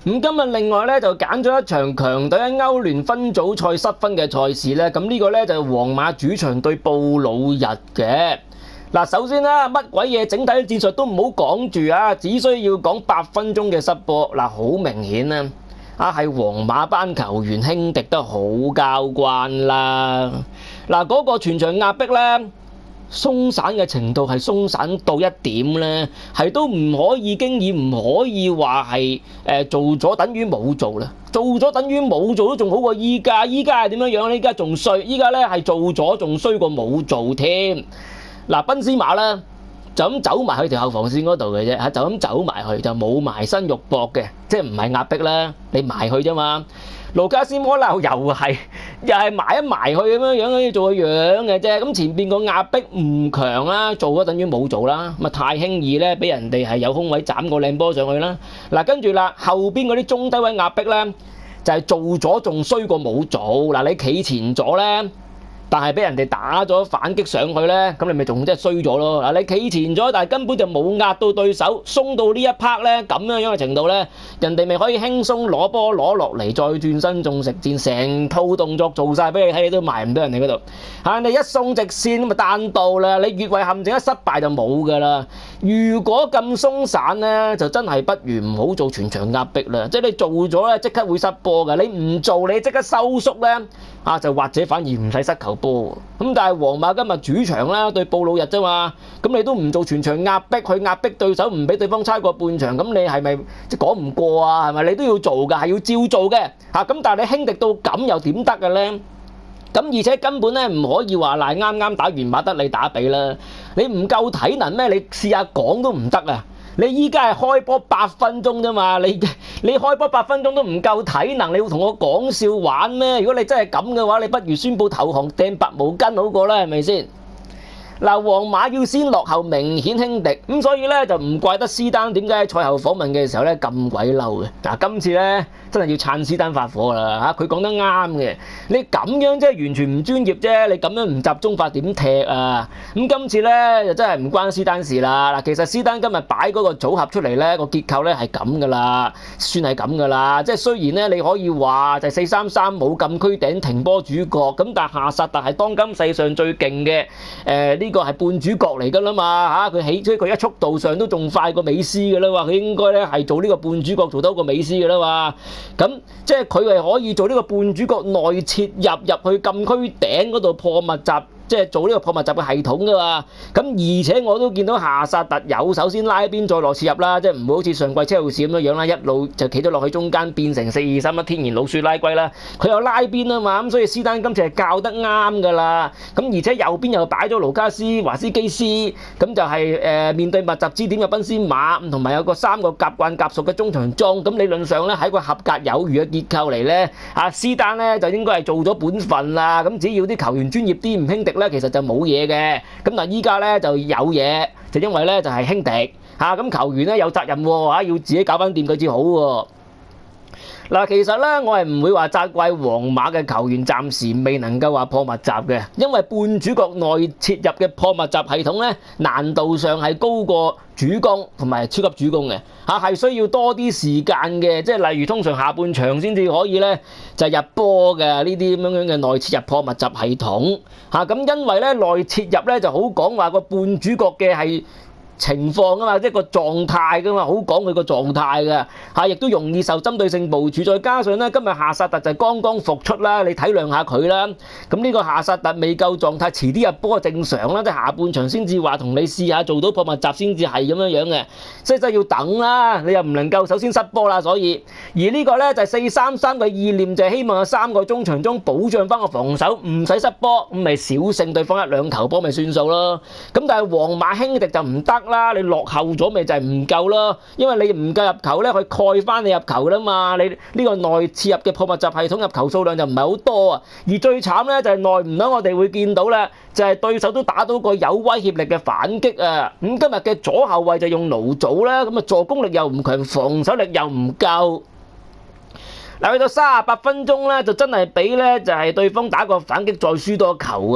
咁今日另外咧就揀咗一場強隊喺歐聯分組賽失分嘅賽事咧，咁呢個咧就係皇馬主場對布魯日嘅。嗱，首先啦，乜鬼嘢整體戰術都唔好講住啊，只需要講8分鐘嘅失波。嗱，好明顯啊，係皇馬班球員輕敵得好交關啦。嗱，嗰個全場壓迫咧，鬆散嘅程度係鬆散到一點咧，係都唔可以經已唔可以話係做咗等於冇做啦，做咗等於冇做都仲好過依家。依家係點樣樣咧？依家仲衰，依家咧係做咗仲衰過冇做添。嗱，賓斯馬咧就咁走埋去條後防線嗰度嘅啫，就咁走埋去就冇埋身肉搏嘅，即係唔係壓迫啦，你埋去啫嘛。盧卡斯摩納又係埋一埋去咁樣樣，做個樣嘅啫。咁前邊個壓迫唔強啦，做咗等於冇做啦，咁啊太輕易咧，俾人哋係有空位斬個靚波上去啦。嗱，跟住啦，後邊嗰啲中低位壓迫咧，就係做咗仲衰過冇做。嗱，你企前咗咧，但係俾人哋打咗反擊上去咧，咁你咪仲真係衰咗咯。嗱，你企前咗，但係根本就冇壓到對手，鬆到呢一 part 咧咁樣樣嘅程度咧，人哋咪可以輕鬆攞波攞落嚟，再轉身中食箭，成套動作做晒俾你睇，你都埋唔到人哋嗰度。你一送直線咁咪彈道啦，你越位陷阱一失敗就冇㗎啦。如果咁鬆散咧，就真係不如唔好做全場壓迫啦。即係你做咗咧，即刻會失波㗎。你唔做，你即刻收縮咧，就或者反而唔使失球波。咁但係皇馬今日主場啦，對布魯日啫嘛，咁你都唔做全場壓迫，去壓迫對手，唔俾對方差過半場，咁你係咪即係講唔過啊？係咪？你都要做㗎，係要照做嘅。咁但係你輕敵到咁又點得嘅咧？咁而且根本咧唔可以話嗱，啱啱打完馬德里打比啦，你唔夠體能咩？你試下講都唔得啊！你依家係開波8分鐘啫嘛，你開波8分鐘都唔夠體能，你要同我講笑玩咩？如果你真係咁嘅話，你不如宣佈投降掟白毛巾好過啦，係咪先？嗱，皇馬要先落後，明顯輕敵，咁所以咧就唔怪得斯丹點解喺賽後訪問嘅時候咧咁鬼嬲嘅。嗱，今次咧真係要撐斯丹發火啦嚇，佢講得啱嘅。你咁樣即係完全唔專業啫，你咁樣唔集中法點踢啊？咁今次咧就真係唔關斯丹事啦。嗱，其實斯丹今日擺嗰個組合出嚟咧，個結構咧係咁噶啦，算係咁噶啦。即係雖然咧你可以話就係4-3-3冇禁區頂停波主角，咁但係夏薩特係當今世上最勁嘅呢個係半主角嚟㗎啦嘛嚇，佢一速度上都仲快過美斯㗎啦嘛，佢應該咧係做呢個半主角做得過美斯㗎啦嘛，咁即係佢係可以做呢個半主角內切入去禁區頂嗰度破密集。即係做呢個破密集嘅系統噶嘛，咁而且我都見到夏薩特有首先拉邊再落切入啦，即係唔會好似上季車路士咁樣樣啦，一路就企咗落去中間變成4-2-3-1天然老鼠拉龜啦，佢有拉邊啊嘛，咁所以斯丹今次係教得啱噶啦，咁而且右邊又擺咗盧卡斯華斯基斯，咁就係面對密集支點嘅賓斯馬，同埋有個3個夾慣夾熟嘅中場裝，咁理論上咧喺個合格有餘嘅結構嚟咧，斯丹咧就應該係做咗本分啦，咁只要啲球員專業啲唔輕敵咧，其實就冇嘢嘅，咁但係依家咧就有嘢，就因為咧就係輕敵咁球員咧有責任喎，要自己搞翻掂佢至好喎。嗱，其實咧我係唔會話責怪皇馬嘅球員暫時未能夠話破密集嘅，因為半主角內切入嘅破密集系統咧難度上係高過主攻同埋超級主攻嘅係需要多啲時間嘅，即係例如通常下半場先至可以咧就入波嘅呢啲咁樣嘅內切入破密集系統咁因為咧內切入咧就好講話個半主角嘅係情況啊嘛，即係個狀態噶嘛，好講佢個狀態嘅亦都容易受針對性部署。再加上咧，今日夏薩特就剛剛復出啦，你體諒下佢啦。咁呢個夏薩特未夠狀態，遲啲入波正常啦，即係下半場先至話同你試下做到破密集先至係咁樣樣嘅，即係真係要等啦。你又唔能夠首先失波啦，所以而呢個咧就係4-3-3嘅意念，就係希望有3個中場中保障翻個防守，唔使失波，咁咪小勝對方1-2球波咪算數咯。咁但係皇馬輕敵就唔得啦，你落後咗咪就係唔夠咯，因為你唔夠入球咧，佢蓋翻你入球啦嘛。你呢個內切入嘅破密集系統入球數量就唔係好多啊。而最慘咧就係耐唔耐我哋會見到咧，就係對手都打到個有威脅力嘅反擊啊。咁今日嘅左後衛就用奴祖啦，咁助攻力又唔強，防守力又唔夠。嗱，去到38分鐘咧，就真係俾咧就係對方打個反擊再輸多球啊！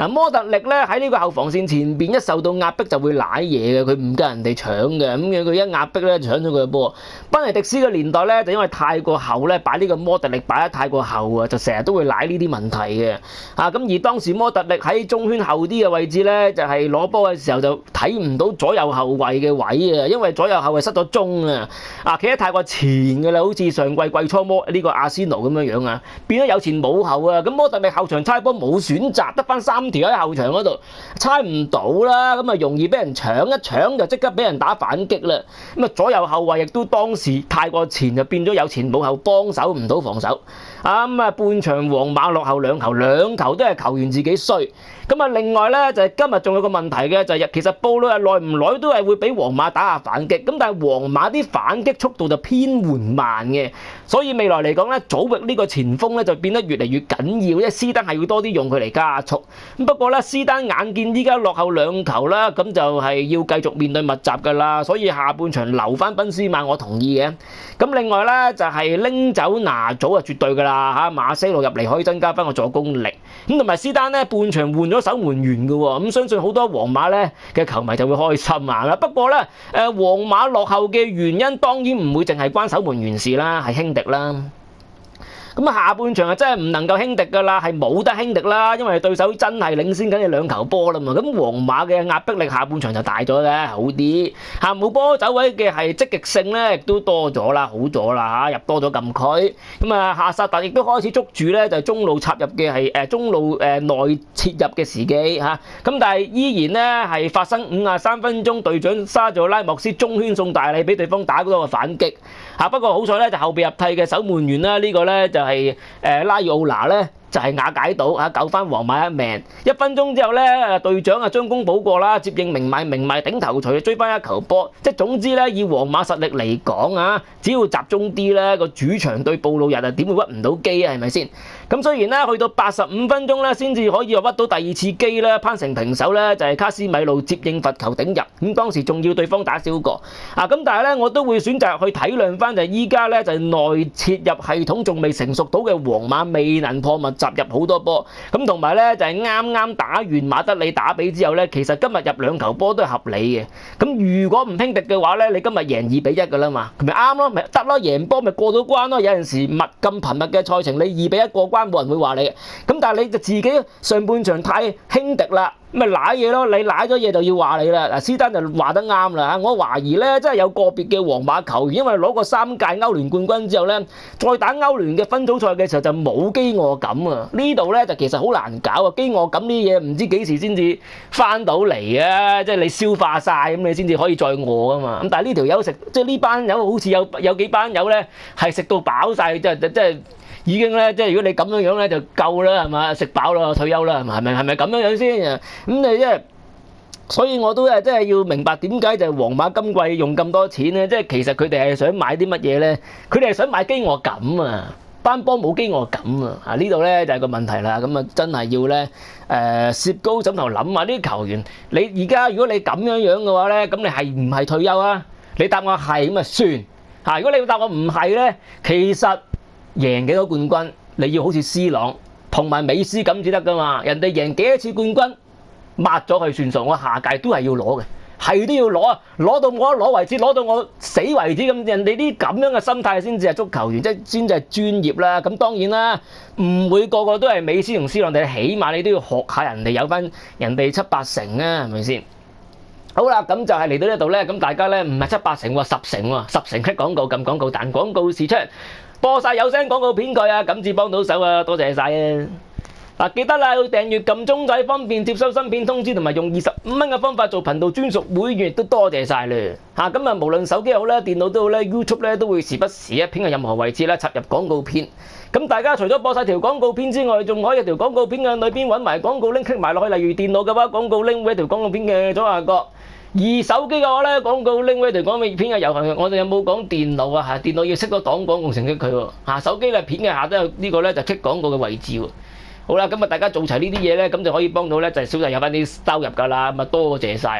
摩特力咧喺呢個後防線前邊一受到壓迫就會舐嘢嘅，佢唔夠人哋搶嘅，咁樣佢一壓迫咧搶咗佢嘅波。賓尼迪斯嘅年代咧就因為太過後咧，擺呢個摩特力擺得太過後啊，就成日都會舐呢啲問題嘅。咁而當時摩特力喺中圈後啲嘅位置咧，就係攞波嘅時候就睇唔到左右後衞嘅位啊，因為左右後衞失咗蹤啊，企得太過前嘅啦，好似上季季初呢個阿仙奴咁樣啊，變咗有前冇後啊，咁摩特力後場猜波冇選擇，得翻3條喺後場嗰度，猜唔到啦，咁啊容易俾人搶，一搶就即刻俾人打反擊啦，咁啊左右後衞亦都當時太過前，就變咗有前冇後，幫手唔到防守，咁啊半場皇馬落後2球，兩球都係球員自己衰，咁啊另外咧就係今日仲有個問題嘅，就係其實布魯日耐唔耐都係會俾皇馬打下反擊，咁但係皇馬啲反擊速度就偏緩慢嘅，所以未來嚟講咧，祖域呢個前鋒咧就變得越嚟越緊要，因為斯丹係要多啲用佢嚟加速。咁不過咧，斯丹眼見依家落後2球啦，咁就係要繼續面對密集㗎啦，所以下半場留翻賓斯馬，我同意嘅。咁另外咧就係拎走拿祖啊，絕對㗎啦嚇，馬西路入嚟可以增加翻個助攻力。咁同埋斯丹咧半場換咗守門員㗎喎，咁相信好多皇馬咧嘅球迷就會開心啊。不過咧皇馬落後嘅原因當然唔會淨係關守門員事啦，係輕敵啦。咁下半場真係唔能夠輕敵㗎啦，係冇得輕敵啦，因為對手真係領先緊你2球波啦嘛。咁皇馬嘅壓迫力下半場就大咗嘅，好啲。冇波走位嘅係積極性咧，亦都多咗啦，好咗啦入多咗禁區。咁夏薩特亦都開始捉住咧，就係中路插入嘅係中路內切入嘅時機咁但係依然咧係發生53分鐘，隊長沙佐拉莫斯中圈送大禮俾對方打嗰個反擊。不過好彩咧，就後備入替嘅守門員啦，呢個咧就係拉爾奧拿咧。就係瓦解到救翻皇馬一命。1分鐘之後咧，隊長將功補過啦，接應明邁頂頭錘追翻1球波。即係總之咧，以皇馬實力嚟講只要集中啲咧，個主場對布魯日點會屈唔到機啊？係咪先？咁雖然咧去到85分鐘咧，先至可以屈到第2次機啦，攀成平手咧，就係卡斯米路接應罰球頂入。咁當時仲要對方打少個咁但係咧我都會選擇去體諒翻，就係依家咧就係內切入系統仲未成熟到嘅皇馬未能破密集入好多波，咁同埋咧就係啱啱打完馬德里打比之後咧，其實今日入2球波都係合理嘅。咁如果唔輕敵嘅話咧，你今日贏2-1㗎啦嘛，咪啱咯，咪得咯，贏波咪過到關咯。有陣時咁頻密嘅賽程，你2-1過關冇人會話你。咁但係你就自己上半場太輕敵啦。咪舐嘢咯，你舐咗嘢就要話你啦。嗱，斯丹就話得啱啦。我懷疑咧，真係有個別嘅皇馬球員，因為攞過3屆歐聯冠軍之後咧，再打歐聯嘅分組賽嘅時候就冇飢餓感啊。呢度咧就其實好難搞啊，飢餓感呢嘢唔知幾時先至翻到嚟啊！即係你消化晒咁，你先至可以再餓啊嘛。咁但係呢條友食，即係呢班友好似有幾班友咧係食到飽晒，即係。已經咧，即係如果你咁樣咧就夠啦，係嘛？食飽啦，退休啦，係咪咁樣先？咁你即係，所以我都即係要明白點解就係皇馬今季用咁多錢咧？即係其實佢哋係想買啲乜嘢咧？佢哋係想買飢餓感啊！班波冇飢餓感啊！呢度咧就係個問題啦。咁啊，真係要咧攝高枕頭諗下呢啲球員。你而家如果你咁樣嘅話咧，咁你係唔係退休啊？你答我係咁啊算。如果你答我唔係咧，其實。贏幾多冠軍，你要好似 C 朗同埋美斯咁至得噶嘛？人哋贏幾多次冠軍，抹咗佢算數，我下屆都係要攞嘅，係都要攞啊！攞到我攞為止，攞到我死為止咁。人哋啲咁樣嘅心態先至係足球員，即係先至係專業啦。咁當然啦，唔會個個都係美斯同 C 朗，你起碼你都要學下人哋有翻人哋7-8成啊，係咪先？好啦，咁就係嚟到呢度咧，咁大家咧唔係7-8成喎，10成喎，10成嘅廣告撳廣告彈廣告試出。播晒有聲廣告片佢啊，咁至幫到手啊，多謝晒啊！記得啦，要訂閱撳鐘仔，方便接收新片通知，同埋用25蚊嘅方法做頻道專屬會員，亦都多謝晒咧咁無論手機好啦，電腦都好咧 ，YouTube 咧都會時不時片喺任何位置咧插入廣告片。咁大家除咗播晒條廣告片之外，仲可以有條廣告片嘅裏邊揾埋廣告 link click 埋落去，例如電腦嘅話，廣告 link 會喺條廣告片嘅左下角。而手機嘅話咧，廣告拎嗰條廣告片嘅遊行，我哋有冇講電腦啊？電腦要識得擋廣告程式佢喎。手機咧片嘅下都有呢個咧就 click 廣告嘅位置喎。好啦，咁大家做齊呢啲嘢咧，咁就可以幫到咧就係小弟有翻啲收入㗎啦。咁多謝晒。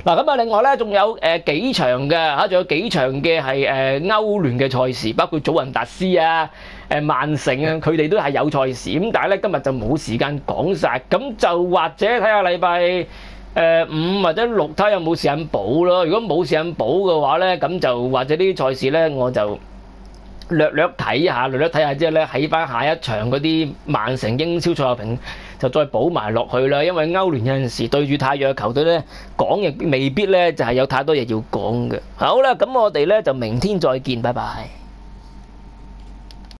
嗱咁啊，另外咧仲有幾場嘅嚇，仲有幾場嘅係歐聯嘅賽事，包括祖雲達斯啊、曼城啊，佢哋都係有賽事。咁但係咧今日就冇時間講晒，咁就或者睇下禮拜5或者6睇下有冇時間補咯。如果冇時間補嘅話咧，咁就或者呢啲賽事咧我就略睇下之後咧，喺翻下一場嗰啲曼城英超賽後評就再補埋落去啦。因為歐聯有陣時對住太弱嘅球隊咧，講亦未必咧就係有太多嘢要講嘅。好啦，咁我哋咧就明天再見，拜拜。